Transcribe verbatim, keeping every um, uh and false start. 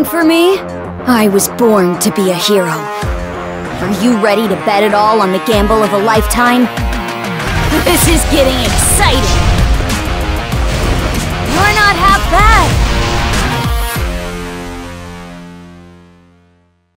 rooting for me? I was born to be a hero. Are you ready to bet it all on the gamble of a lifetime? This is getting exciting! You're not happy!